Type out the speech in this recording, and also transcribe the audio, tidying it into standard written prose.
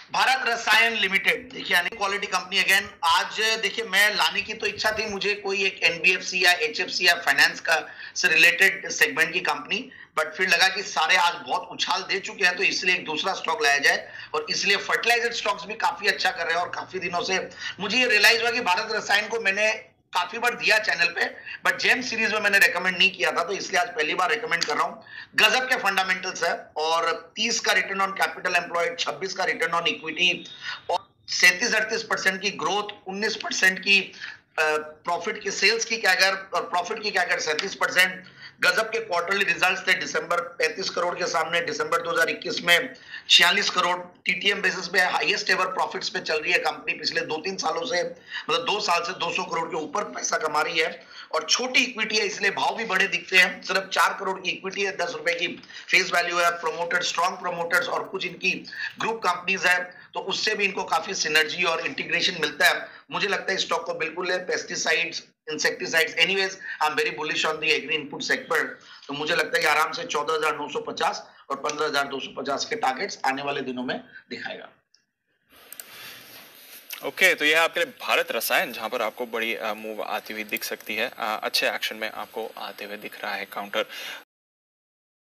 भारत रसायन लिमिटेड देखिए यानी क्वालिटी कंपनी अगेन आज देखिए मैं लाने की तो इच्छा थी मुझे कोई एक एनबीएफसी या एचएफसी या फाइनेंस का से रिलेटेड सेगमेंट की कंपनी बट फिर लगा कि सारे आज बहुत उछाल दे चुके हैं तो इसलिए एक दूसरा स्टॉक लाया जाए और इसलिए फर्टिलाइजर स्टॉक्स भी काफी अच्छा कर रहे हैं और काफी दिनों से मुझे ये रियलाइज हुआ कि भारत रसायन को मैंने काफी बार दिया चैनल पे बट जेम सीरीज में मैंने रेकमेंड नहीं किया था तो इसलिए आज पहली बार रेकमेंड कर रहा हूं गजब के फंडामेंटल्स है और 30 का रिटर्न ऑन कैपिटल एम्प्लॉयड 26 का रिटर्न ऑन इक्विटी और 37-38% की ग्रोथ 19% की प्रॉफिट की सेल्स की कैगर और प्रॉफिट की कैगर 37% गजब के क्वार्टरली रिजल्ट्स थे दिसंबर 35 करोड़ के सामने दिसंबर 2021 में 46 करोड़ टीटीएम बेसिस पे हाईएस्ट एवर प्रॉफिट्स पे चल रही है कंपनी पिछले 2-3 सालों से मतलब 2 साल से 200 करोड़ के ऊपर पैसा कमा रही है और छोटी इक्विटी है इसलिए भाव भी बड़े दिखते हैं सिर्फ 4 करोड़ की इक्विटी है 10 रुपए की फेस वैल्यू है प्रोमोटेड स्ट्रॉन्ग प्रोमोटर्स और कुछ इनकी ग्रुप कंपनीज है तो उससे भी इनको काफी सिनर्जी और इंटीग्रेशन मिलता है मुझे लगता है स्टॉक को बिल्कुल है pesticides insecticides anyways I am very bullish on the agri input sector तो मुझे लगता है कि आराम से 14,950 और 15,250 के टारगेट्स आने वाले दिनों में दिखाएगा ओके तो यह आपके लिए भारत रसायन जहां पर आपको बड़ी मूव आती हुई दिख सकती है, अच्छे एक्शन में आपको आते हुए दिख रहा है काउंटर।